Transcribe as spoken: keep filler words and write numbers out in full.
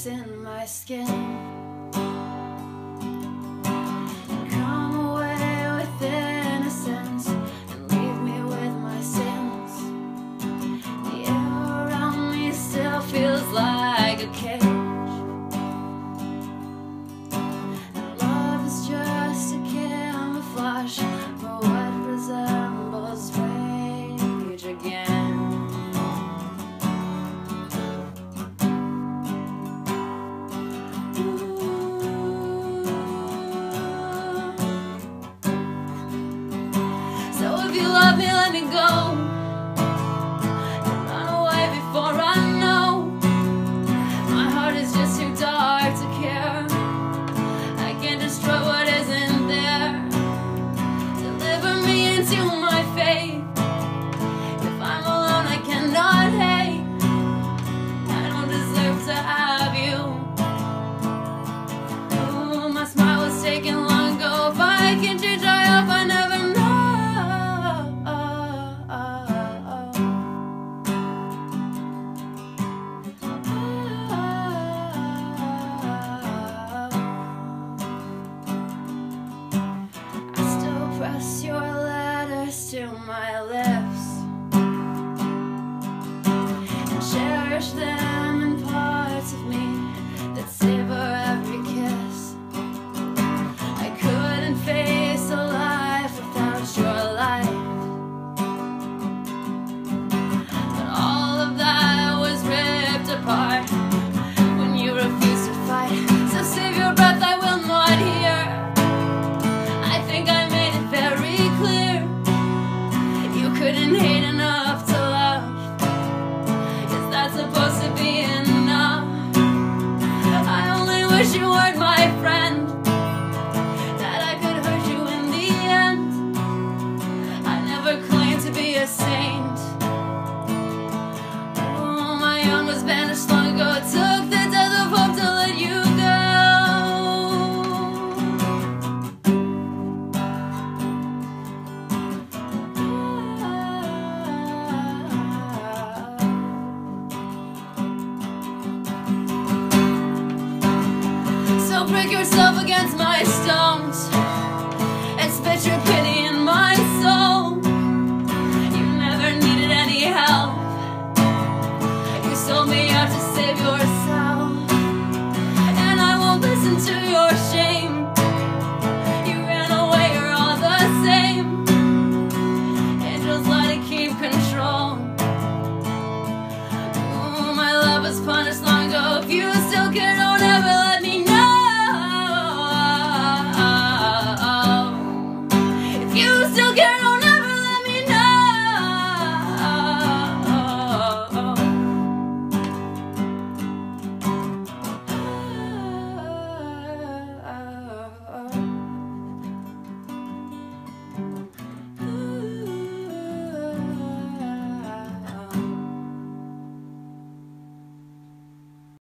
gets in my skin. Come away with innocence and leave me with my sins. The air around me still feels like a cage. And love is just a camouflage for what resembles rage again. So if you love me, let me go and run away before I know. My heart is just too dark to care. I can't destroy what isn't there. Deliver me into my fate. If I'm alone, I cannot hate. I don't deserve to have you. Ooh, my smile was taken long ago. If I can change, I hope I never know. Press your letters to my lips and cherish them in parts of me that savor every kiss. I couldn't face a life without your light, but all of that was ripped apart when you refused to fight. So save your breath, I will not hear. I think I made it very clear. You couldn't hate enough to love. Is that supposed to be enough? I only wish you weren't my friend, that I could hurt you in the end. I never claimed to be a saint. Oh, my young was banished long ago. It took the death of hope to let you go. So break yourself against my stones.